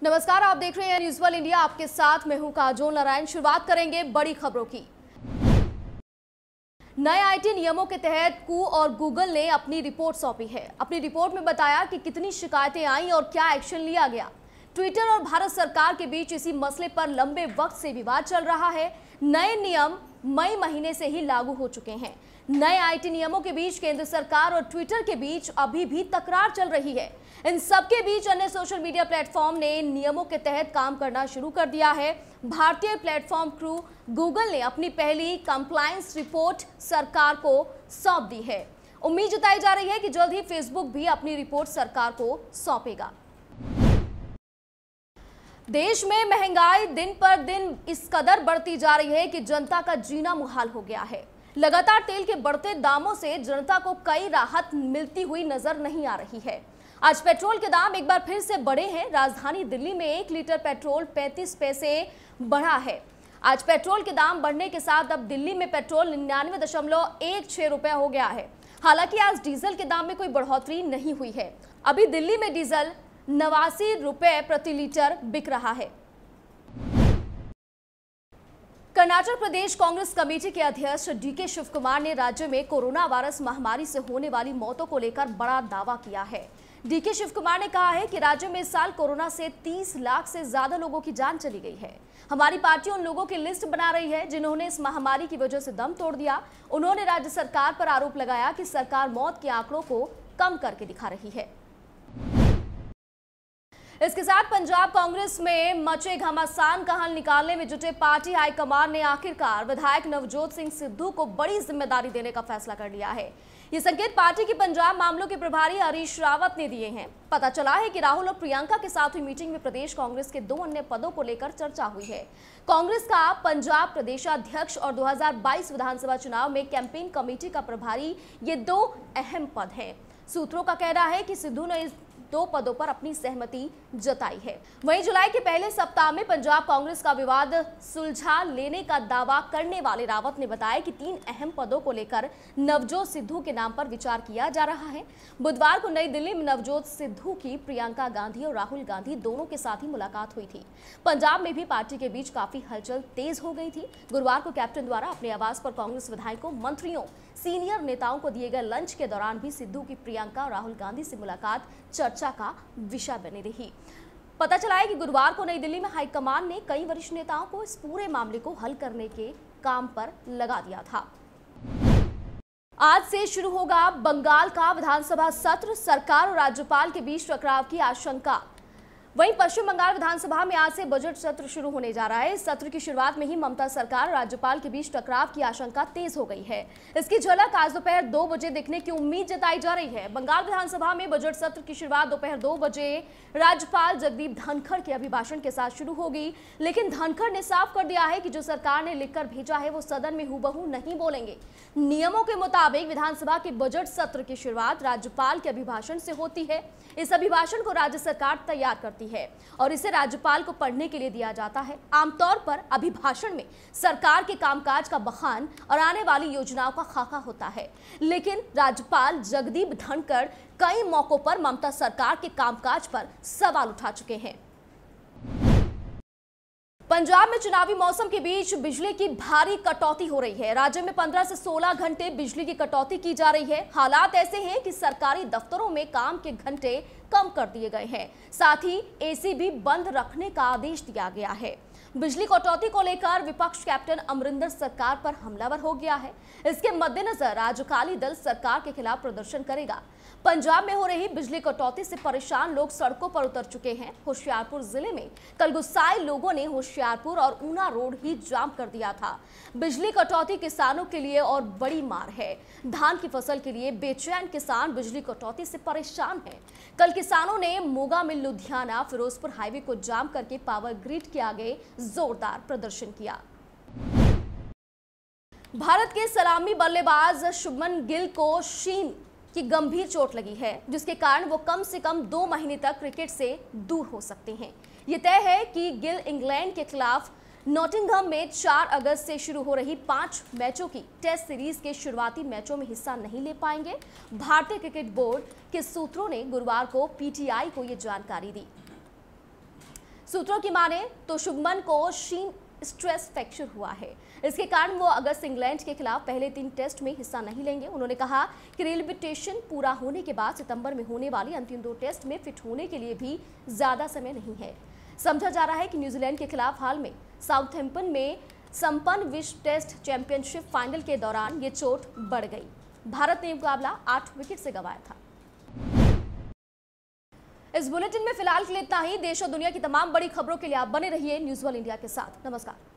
नमस्कार, आप देख रहे हैं न्यूज़ वर्ल्ड इंडिया। आपके साथ मैं हूं काजोल नारायण। शुरुआत करेंगे बड़ी खबरों की। नए आईटी नियमों के तहत कू और गूगल ने अपनी रिपोर्ट सौंपी है। अपनी रिपोर्ट में बताया कि कितनी शिकायतें आई और क्या एक्शन लिया गया। ट्विटर और भारत सरकार के बीच इसी मसले पर लंबे वक्त से विवाद चल रहा है। नए नियम मई महीने से ही लागू हो चुके हैं। नए आईटी नियमों के बीच केंद्र सरकार और ट्विटर के बीच अभी भी तकरार चल रही है। इन सबके बीच अन्य सोशल मीडिया प्लेटफॉर्म ने नियमों के तहत काम करना शुरू कर दिया है। भारतीय प्लेटफॉर्म क्रू गूगल ने अपनी पहली कंप्लायंस रिपोर्ट सरकार को सौंप दी है। उम्मीद जताई जा रही है कि जल्द ही फेसबुक भी अपनी रिपोर्ट सरकार को सौंपेगा। देश में महंगाई दिन पर दिन इस कदर बढ़ती जा रही है कि जनता का जीना मुहाल हो गया है। लगातार तेल के बढ़ते दामों से जनता को कई राहत मिलती हुई नजर नहीं आ रही है। आज पेट्रोल के दाम एक बार फिर से बढ़े हैं। राजधानी दिल्ली में 1 लीटर पेट्रोल 35 पैसे बढ़ा है। आज पेट्रोल के दाम बढ़ने के साथ अब दिल्ली में पेट्रोल 99.16 रुपए हो गया है। हालांकि आज डीजल के दाम में कोई बढ़ोतरी नहीं हुई है। अभी दिल्ली में डीजल 89 रुपए प्रति लीटर बिक रहा है। कर्नाटक प्रदेश कांग्रेस कमेटी के अध्यक्ष डीके शिव कुमार ने राज्य में कोरोना वायरस महामारी से होने वाली मौतों को लेकर बड़ा दावा किया है। डीके शिव कुमार ने कहा है कि राज्य में इस साल कोरोना से 30 लाख से ज्यादा लोगों की जान चली गई है। हमारी पार्टी उन लोगों की लिस्ट बना रही है जिन्होंने इस महामारी की वजह से दम तोड़ दिया। उन्होंने राज्य सरकार पर आरोप लगाया कि सरकार मौत के आंकड़ों को कम करके दिखा रही है। इसके साथ पंजाब कांग्रेस में मचे घमासान का हल निकालने में जुटे पार्टी हाईकमान ने आखिरकार विधायक नवजोत सिंह सिद्धू को बड़ी जिम्मेदारी देने का फैसला कर लिया है। ये संकेत पार्टी के पंजाब मामलों के प्रभारी हरीश रावत ने दिए हैं। पता चला है कि राहुल और प्रियंका के साथ हुई मीटिंग में प्रदेश कांग्रेस के 2 अन्य पदों को लेकर चर्चा हुई है। कांग्रेस का पंजाब प्रदेशाध्यक्ष और 2022 विधानसभा चुनाव में कैंपेन कमेटी का प्रभारी, ये 2 अहम पद हैं। सूत्रों का कहना है कि सिद्धू ने इस 2 पदों पर अपनी सहमति जताई है। वहीं जुलाई के पहले सप्ताह में पंजाब कांग्रेस का विवाद सुलझा लेने का दावा करने वाले रावत ने बताया कि 3 अहम पदों को लेकर नवजोत सिद्धू के नाम पर विचार किया जा रहा है। बुधवार को नई दिल्ली में नवजोत सिद्धू की प्रियंका गांधी और राहुल गांधी दोनों के साथ ही मुलाकात हुई थी। पंजाब में भी पार्टी के बीच काफी हलचल तेज हो गई थी। गुरुवार को कैप्टन द्वारा अपने आवास पर कांग्रेस विधायकों, मंत्रियों, सीनियर नेताओं को दिए गए लंच के दौरान भी सिद्धू की प्रियंका और राहुल गांधी से मुलाकात चर्चा का विषय बनी रही। पता चला है कि गुरुवार को नई दिल्ली में हाईकमान ने कई वरिष्ठ नेताओं को इस पूरे मामले को हल करने के काम पर लगा दिया था। आज से शुरू होगा बंगाल का विधानसभा सत्र। सरकार और राज्यपाल के बीच टकराव की आशंका। वहीं पश्चिम बंगाल विधानसभा में आज से बजट सत्र शुरू होने जा रहा है। इस सत्र की शुरुआत में ही ममता सरकार और राज्यपाल के बीच टकराव की आशंका तेज हो गई है। इसकी झलक आज दोपहर 2 बजे देखने की उम्मीद जताई जा रही है। बंगाल विधानसभा में बजट सत्र की शुरुआत दोपहर 2 बजे राज्यपाल जगदीप धनखड़ के अभिभाषण के साथ शुरू होगी। लेकिन धनखड़ ने साफ कर दिया है कि जो सरकार ने लिखकर भेजा है वो सदन में हूबहू नहीं बोलेंगे। नियमों के मुताबिक विधानसभा के बजट सत्र की शुरुआत राज्यपाल के अभिभाषण से होती है। इस अभिभाषण को राज्य सरकार तैयार करती है और इसे राज्यपाल को पढ़ने के लिए दिया जाता है। आमतौर पर अभिभाषण में सरकार के कामकाज का बखान और आने वाली योजनाओं का खाका होता है। लेकिन राज्यपाल जगदीप धनखड़ कई मौकों पर ममता सरकार के कामकाज पर सवाल उठा चुके हैं। पंजाब में चुनावी मौसम के बीच बिजली की भारी कटौती हो रही है। राज्य में 15 से 16 घंटे बिजली की कटौती की जा रही है। हालात ऐसे हैं कि सरकारी दफ्तरों में काम के घंटे कम कर दिए गए हैं। साथ ही एसी भी बंद रखने का आदेश दिया गया है। बिजली कटौती को लेकर विपक्ष कैप्टन अमरिंदर सरकार पर हमलावर हो गया है। इसके मद्देनजर आज अकाली दल सरकार के खिलाफ प्रदर्शन करेगा। पंजाब में हो रही बिजली कटौती से परेशान लोग सड़कों पर उतर चुके हैं। होशियारपुर जिले में कल गुस्साए लोगों ने होशियारपुर और ऊना रोड ही जाम कर दिया था। बिजली कटौती किसानों के लिए और बड़ी मार है। धान की फसल के लिए बेचैन किसान बिजली कटौती से परेशान हैं। कल किसानों ने मोगा मिल लुधियाना फिरोजपुर हाईवे को जाम करके पावर ग्रिड के आगे जोरदार प्रदर्शन किया। भारत के सलामी बल्लेबाज शुभमन गिल को शीन की गंभीर चोट लगी है, जिसके कारण वो कम से कम 2 महीने तक क्रिकेट से दूर हो सकते हैं। ये तय है कि गिल इंग्लैंड के खिलाफ नॉटिंघम में 4 अगस्त से शुरू हो रही 5 मैचों की टेस्ट सीरीज के शुरुआती मैचों में हिस्सा नहीं ले पाएंगे। भारतीय क्रिकेट बोर्ड के सूत्रों ने गुरुवार को पीटीआई को ये जानकारी दी। सूत्रों की माने तो शुभमन को शीन स्ट्रेस फ्रैक्चर हुआ है। इसके कारण वो अगस्त इंग्लैंड के खिलाफ पहले 3 टेस्ट में हिस्सा नहीं लेंगे। उन्होंने कहा कि रिहेबिलिटेशन पूरा होने के बाद सितंबर में होने वाली अंतिम 2 टेस्ट में फिट होने के लिए भी ज्यादा समय नहीं है। समझा जा रहा है कि न्यूजीलैंड के खिलाफ हाल में साउथहैम्पटन में संपन्न विश्व टेस्ट चैंपियनशिप फाइनल के दौरान ये चोट बढ़ गई। भारत ने मुकाबला 8 विकेट से गंवाया था। इस बुलेटिन में फिलहाल के लिए इतना ही। देश और दुनिया की तमाम बड़ी खबरों के लिए आप बने रहिए न्यूज़ वर्ल्ड इंडिया के साथ। नमस्कार।